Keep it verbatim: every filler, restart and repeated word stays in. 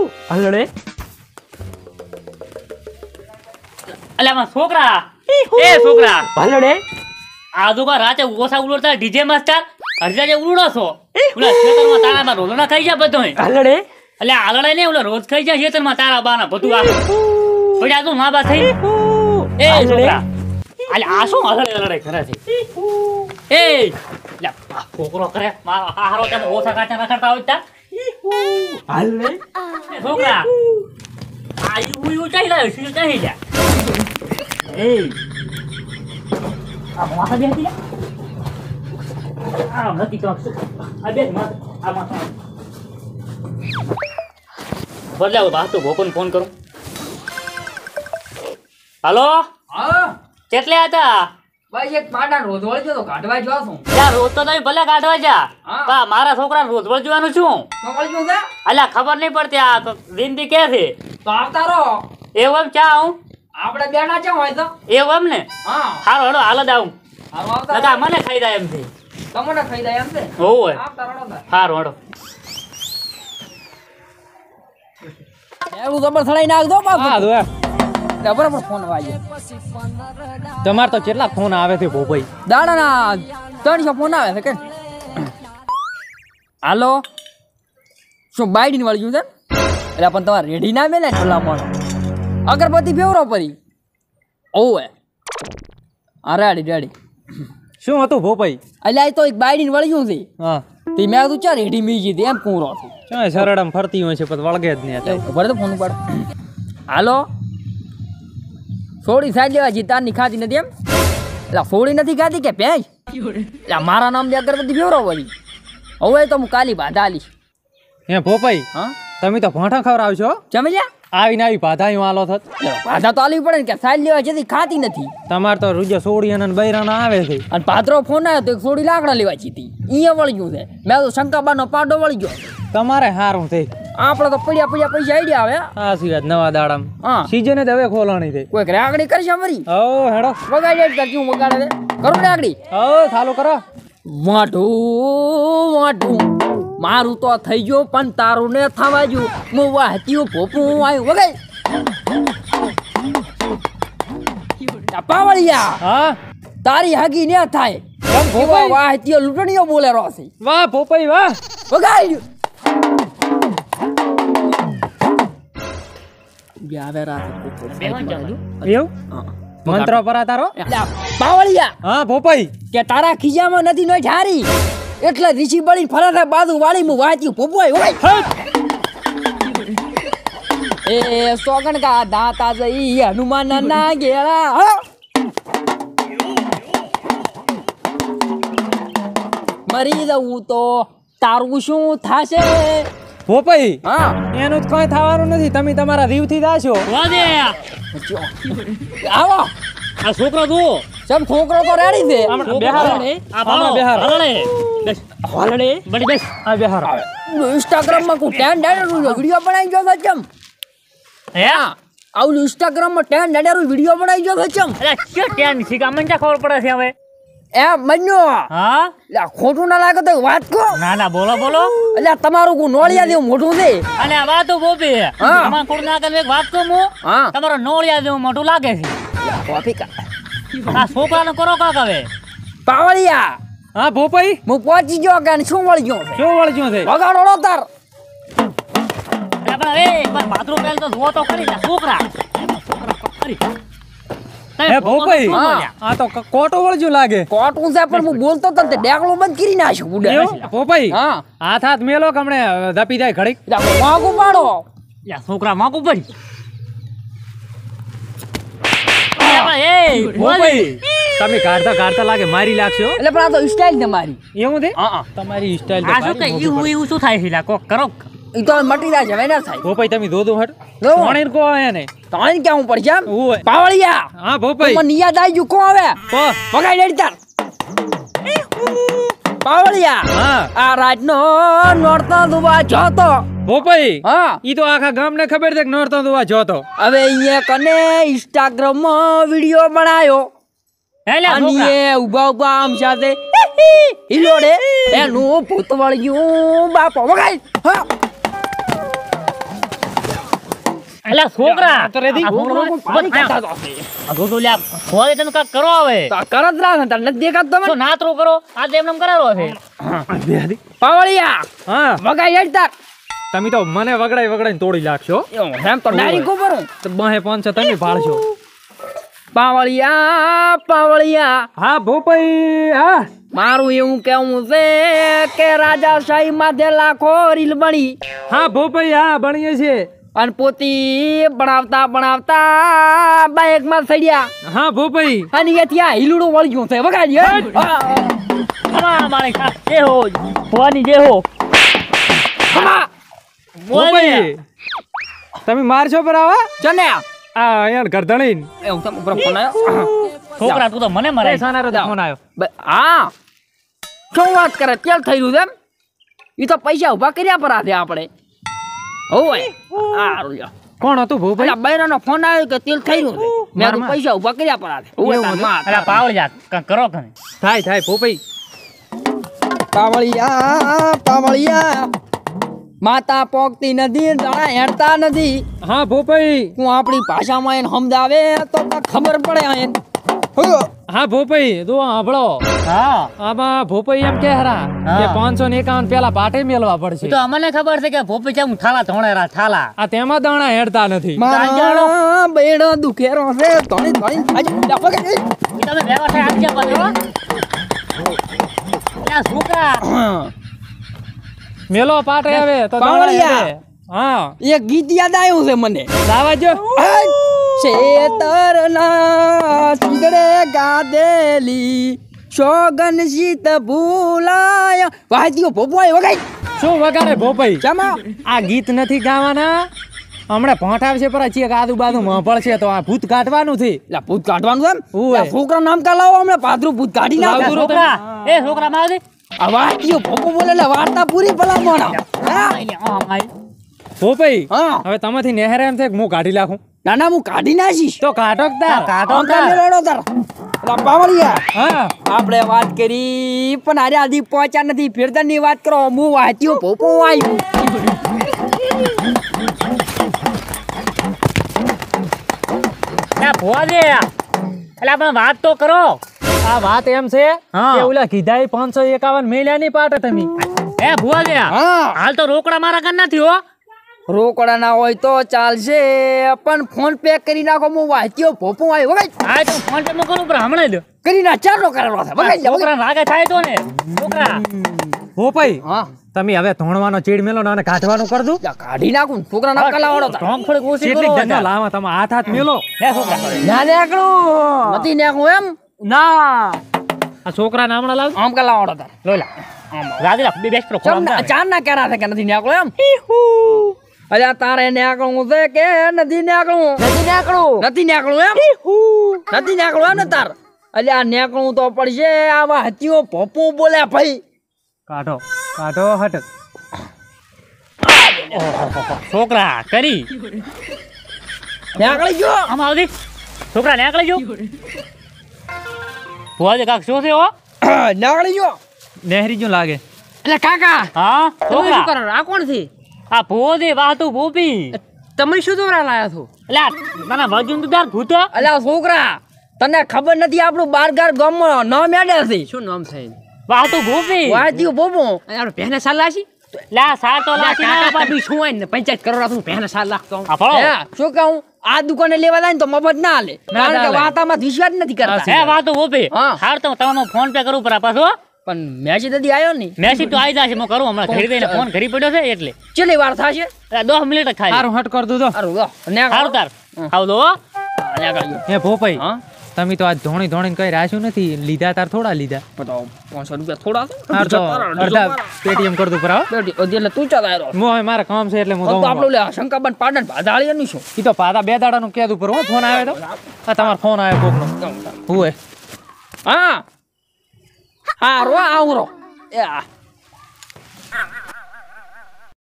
હલડે અલ્યા માં છોકરા એ છોકરા હલડે આજુબા રાતે ઓછા ઉલોડતા ડીજે માસ્ટર હરજા જે ઉલોડો છો ઓલા ખેતરમાં તારામાં રોલના ખાઈ જાય બધો હલડે અલ્યા આલડે ને ઓલા રોજ ખાઈ જાય ખેતરમાં તારા બાના બધું આ પછી આ તું મા બા થઈ એ છોકરા અલ્યા આ શું હલડે હલડે કરે છે એ અલ્યા છોકરો કરે મારો હારો તેમ ઓછા કાચા રખડતા હોય તા હલડે છોકરા આ યુ યુ ચાઈ લાયો શું ચાઈ લ્યા એ આ માથા દે હતી આ નથી તો આ બે માથા આ માથા બદલાવ બા તો ભોપન ફોન કરું હાલો હા કેટલે હતા ભાઈ એક પાડા રોજ વળજો તો કાઢવા જો છું યાર રોજ તો તમે ભલે કાઢવા જા હા. પા મારા છોકરાને રોજ વળજવાનું છું તો વળજો છે અલ્યા ખબર નહીં પડતી આ તો જિંદગી કે છે તો આવતા રહો એવું ચા હું આપણે બેના છે હોય તો એવું ને હા હારો હડો હાલ જ આવું હાલો આવતા લગા મને ખાઈ જાય એમ છે તમને ખાઈ જાય એમ છે હોવે આવતા રહો ને હારો હડો એવું જબર સડાઈ નાખજો પાછું હા દો બરાબર ફોન વાગ્યો તમાર તો કેટલા ફોન આવે છે ભોભાઈ દાડાના ત્રણસો ફોન આવે છે કે હાલો શું બાઈડીને વળગ્યું છે એટલે પણ તમારે રેડી ના મેલે ઠોલા મળો અગરબત્તી ફેવરો પડી ઓવે અરે રેડી રેડી શું હતું ભોભાઈ એટલે આ તો એક બાઈડીને વળગ્યું છે હા તે મેં કીધું ચાલ રેડી મી ગઈ એમ કુંરો છું શું સરડમ ફરતી હોય છે પછી વળગે જ નહીં એટલે ખબર તો ફોન ઉપાડો હાલો સોડી સાઈડ લેવા જીતાની ખાતી નથી એમ એટલે સોડી નથી ખાતી કે ભેંસ એટલે મારા નામ દે અગરબત્તી ફેવરો પડી હવે તો હું કાલી બાધા આલીશ હે ભોપાઈ હા તમે તો ભોંઠા ખવડાવશો જમલ્યા આવીને આવી ભાધાયું આલો થત બાધા તો આલવી પડે ને કે સાઈડ લેવા જતી ખાતી નથી તમાર તો રૂજો સોડી અને બૈરાના આવે છે અને પાત્રો ફોન આવ્યો તો એક સોડી લાકડા લેવા જીતી અહીંયા વળગ્યું છે મેં તો શંકાબાનો પાડો વળી ગયો તમારે હારું થઈ આપણે તો પડ્યા પડ્યા પૈસા આઈડિયા આવે આ સિવાય નવા દાડામ હા સીઝન જ હવે ખોલાણી થઈ કોઈક રાગડી કરશે મરી ઓ હેડો વગાડી જ કરશું વગાડે કરું રાગડી ઓ ચાલુ કરો વાઢું વાઢું મારું તો થઈ ગયું પણ તારું ને થવા ગયું હું વાહતીયું ભોપું આવ્યું વગાઈ પાવળિયા હા તારી હગી ને થાય કેમ ભોપાઈ? વાહતીયો લૂંટણીઓ બોલે રોસી વાહ ભોપાઈ વાહ વગાઈ આવે રાત એવું મંત્ર પરા તારો પાવળિયા હા ભોપાઈ કે તારા ખીજામાં નથી નો ઝારી એટલે ઋષિ બળી ફરાતા બાજુ વાળી હું વાંચ્યું પોપવાય હોય એ સોગણ કા દાતા જઈ હનુમાન ના ગેળા મરી જવું તો તારું શું થાશે ભોપાઈ હા એનું જ કઈ થવાનું નથી તમે તમારા જીવથી જાશો વાદે આવો આ છોકરો જુઓ સબ છોકરો તો રેડી છે હમણાં બેહારો. આ ભાળો બેહારો. હલડે બેસ હાલડે બડી બેસ આ બેહાર ઇન્સ્ટાગ્રામ માં કોઈ ટેન ડાયર વિડીયો બનાવી ગયો છે ચમ હે આવું ઇન્સ્ટાગ્રામ માં ટેન ડાયર વિડીયો બનાવી ગયો છે ચમ અરે કે ટેન શીખા મને ક્યાં ખબર પડે છે હવે એ મન્યો હા એટલે ખોટું ના લાગે તો વાત કહો ના ના બોલો બોલો એટલે તમારું કોઈ નોળિયા જેવું મોઢું છે અને આ વાતો બોબી હા. તમારે કોણ ના કરે એક વાત કહું હું હા તમારો નોળિયા જેવું મોટું લાગે છે કોફી કા આ છોકરાને કરો કાક હવે પાવળિયા હા ભોપાઈ હું પહોંચી ગયો કે શું વળી ગયો છે શું વળગ્યું છે વગાડો તાર અરે પણ એ એકવાર બાથરૂમ પહેલ તો જુઓ તો ખરી ને છોકરા છોકરા ખરી હે ભોપાઈ હા. આ તો ક- કોટો વળગ્યું લાગે કોટું છે પણ હું બોલતો તો તે ડેકલો બંધ કરી નાખ્યો બુડે એવું? ભોપાઈ હા હાથ હાથ મેલો કે હમણે ધપી જાય ઘડીક એટલે વાગુ પાડો યા છોકરા માગું પડી અરે પણ એ ભોપાઈ તમે કાઢતા કાઢતા લાગે મારી લાગશો એટલે પણ આ તો સ્ટાઇલ છે મારી એવું છે હા તમારી સ્ટાઇલ આ શું કે એવું એવું શું થાય છે લા કોક કરો એ તો મટી જાય છે વેના થાય ભોપાઈ તમે દોદો હટ દો. પાણી કો એને તાણ કેવું પડશે એમ ઓય. પાવળિયા હા ભોપાઈ મને યાદ આવી ગયું કોણ આવે કો વગાઈ લેડી તાર પાવળિયા હા આ રાજનો નોરતા દુવા જોતો ભોપાઈ હા ઈ તો આખા ગામને ખબર છે કે નોરતો દુવા જોતો હવે અહીંયા કને ઇન્સ્ટાગ્રામ માં વિડિયો બનાયો હે લા અને છોકરા એ ઉભા ઉભા આમ સાથે હિલોડે એનું ભૂત વળગ્યું બાપો વગાઈ હા અલ્યા છોકરા તો રેડી. આ છોકરો લોકો પાણી કાઢતા તો હશે. આ ગોગો લ્યા ફોરે તમે કાક કરો હવે તો આ કરત રાખ ને તાર નથી દેખાતો તમે તો નાતરો કરો આ તો એમને કરાવો છે પાવળિયા હા વગાઈ હેડ તાર તમે તો મને વગડાઈ વગડાઈને તોડી નાખશો એવું એમ તો ડાયરી કો ભરું તો બહે પાંચ તમે ભાળશો. પાવળિયા પાવળિયા હા ભોપાઈ હા મારું એવું કેવું છે કે રાજાશાહી માથે લાખો રીલ બની હા ભોપાઈ હા બનીએ છીએ. અને પોતી બનાવતા બનાવતા બાઇક માં સડ્યા હા ભોપાઈ અને એ ત્યાં હિલુડું વળગ્યું છે વગાડી હેડ. અમા મારે કા જે હો ફોની જે હો હા ભોપાઈ તમે મારશો પર આવા ચને આ અહીંયા ગરધણી એવું તમે ઉપર ફોન આવ્યો છોકરા તું તો મને મરાય સાનારો તો ફોન આવ્યો. બ- હા શું વાત કરે તેલ થઈ રહ્યું છે એમ એ તો પૈસા ઉભા કર્યા પર આથે આપણે હોય સારું લ્યો. કોણ હતું ભોપાઈ? પેલા બૈરાનો ફોન આવ્યો કે તેલ થઈ રહ્યું છે મેં કીધું પૈસા ઉભા કર્યા પર આથે હોય તાર માં. અલા પાવળિયા કાક કરો કને થાય થાય ભોપાઈ. પાવળિયા પાવળિયા માતા પોકતી નથી દાણા હેડતા નથી હા ભોપાઈ હું આપણી ભાષામાં એને સમજાવે તો કાંઈક ખબર પડે એને. હા ભોપાઈ તું સાંભળો હા આમાં ભોપાઈ એમ કે હરા હા. કે પાંચસો ને એકાવન પેલા પાટે મેળવા એ પડશે. તો અમને ખબર છે કે ભોપી ચમ થાલા ધોણેરા થાલા આ તેમાં દાણા હેડતા નથી. મારા બેડો દુખેરો છે ધણી ધણી થાય છે. લા પકડ. ઈ તમે વ્યવસાય આપજે પાછો લા છોકરા મેલો પાટે આવે તો દાણા પાવળિયા. હેડે. હા એક ગીત યાદ આવ્યું છે મને લાવા જો. શેતરના ચીગડે ગાદેલી સોગન શીત ભૂલાય વાજ્યો ભોપવાય વગાઈ શું વગાડે ભોપાઈ? ચમા આ ગીત નથી ગાવાના. હમણાં ભોંટ આવશે પર ચેક આજુ બાજુ મળશે તો આ ભૂત કાઢવાનું છે. લા ભૂત કાઢવાનું છે એમ ઓય. લા છોકરા નામ કા લાવો હમણાં પાદરું ભૂત કાઢી નાખો. લાવજો. છોકરા એ છોકરા માં આવજે આ વાજ્યો ભોપો બોલે એટલે વાર્તા પૂરી ભલા મોણા હા આઈને આ માઈ ભોપાઈ હા. હવે તમાથી નહેરે એમ થાય કે હું કાઢી નાખું ના ના હું કાઢી નાખીશ તો કાઢો કે તાર. કાઢો આમ કાઢી લેડો તાર. લા પાવળિયા હા આપણે વાત કરી પણ આજે આધી પહોંચ્યા નથી ફેરતા ની વાત કરો હું વાંચ્યું ભોપો આવ્યું લા ભોજે એટલે આપણે વાત તો કરો આ વાત એમ છે હા. કે ઓલા કીધા એ પાંચસો એકાવન મેલ્યા ની પાટે તમે. એ ભોજે હા હાલ તો રોકડા મારા કન નથી હો રોકડા ના હોય તો ચાલશે પણ ફોન પે કરી નાખો હું વાંચ્યો ભોપો આવ્યો વગાઈ હા તો ફોન પે માં કરું પર હમણાં જ કરી ના ચાલો કરવા છે વગાઈ જા, વગાઈ. છોકરા રાગે થાય તો ને છોકરા ભોપાઈ હા તમે હવે ધોણવાનો ચીડ મેલો ને આને કાઢવાનું કર દઉં. જા, કાઢી નાખું ને છોકરા ના કલાવાળો તાર. ઢોંગ થોડીક ઓછી કેટલીક કરો ધંધો લાવો તમે હાથ હાથ મેલો. લે છોકરા ના નાખું નથી નાખું એમ ના આ છોકરા નામડા લાવ. આમ કલાવાળો તાર લોલા રાગેલા બે બેસ્ટ પ્રો ચમ ના- ચાર ના કેરા છે કે નથી નાખું એમ અલ્યા તારે નાખવું છે કે નથી નાખવું નથી નાખવું નથી નાખવું એમ નથી નાખવું એમ ને તાર અલ્યા નાખવું તો પડશે આવા હતીઓ ભોપો બોલ્યા ભાઈ કાઢો કાઢો હટ. છોકરા કરી નાખલી ગયો આમ આવજી છોકરા નીકળી જો ભોજે કાક શું છે હો નાખલી ગયો નહેરી જો લાગે. એટલે કાકા હા તમે શું છોકરા કરો આ કોણ છે આ ભોજે વાતું ભૂપી તમે શું દોરા લાયા છો એટલે તને વજન તો દાર ભૂતો અલ્યા છોકરા તને ખબર નથી આપણું બારગાર ગામમાં નામ મેડે છે શું નામ છે વાતું ભૂપી વાંચ્યું બોબો આપણે પહેને સાલ લાશી લા સાર તો લાસી ના કાકા પણ તમે શું હોય ને પંચાયત કરોડ આપું પહેને સાલ લાખતો આ ફળો હે, શું કહું આ દુકાને લેવા જાય ને તો મફત ના હાલે કારણ કે ચાલે. વાતામાં વિશ્વાસ નથી કરતા હે વાતું ભૂપી હા. હાર તો તમને ફોન પે કરું પર પાછો પણ મેસેજ નથી આવ્યો ને મેસેજ તો આવી જશે હું કરું હમણાં ઘડી દઈને ફોન ઘરી પડ્યો છે એટલે ચેલી વાર થશે એટલે દસ મિનિટ જ ખાલી સારું હટ કર દઉં તો. સારું લો ને સારું તાર આવ દો હે ભોપાઈ હા તમે તો આજ ધોણી ધોણીને કઈ રાખ્યું નથી. લીધા તાર થોડા લીધા. તો પાંચસો રૂપિયા થોડા હાર તો અડધા પેટીએમ કર દઉં પર આવો. એટલે તું ચાલ આવ્યો હું હવે મારે કામ છે એટલે હું તો આપણું દઉં. લે શંકાબન પાટણ ભાદાળીયાનું શું ઈ તો પાદા બે દાડાનું કહેતું પર હું ફોન આવે તો આ તમારો ફોન આવ્યો કોકનો. હુંય હા હા રો આવું રો એ આ